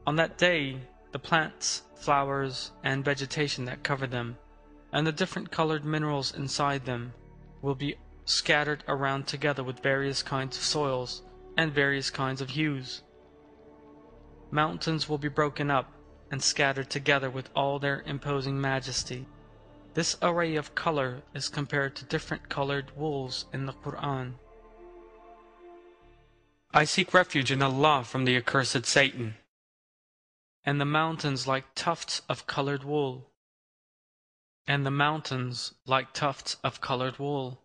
On that day, the plants, flowers, and vegetation that cover them, and the different colored minerals inside them, will be scattered around together with various kinds of soils and various kinds of hues. Mountains will be broken up and scattered together with all their imposing majesty. This array of color is compared to different colored wools in the Quran. I seek refuge in Allah from the accursed Satan. And the mountains like tufts of colored wool. And the mountains like tufts of colored wool.